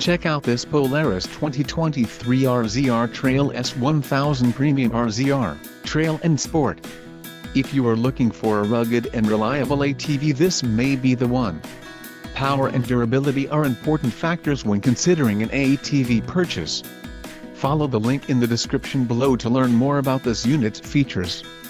Check out this Polaris 2023 RZR Trail S1000 Premium RZR, Trail and Sport. If you are looking for a rugged and reliable ATV, this may be the one. Power and durability are important factors when considering an ATV purchase. Follow the link in the description below to learn more about this unit's features.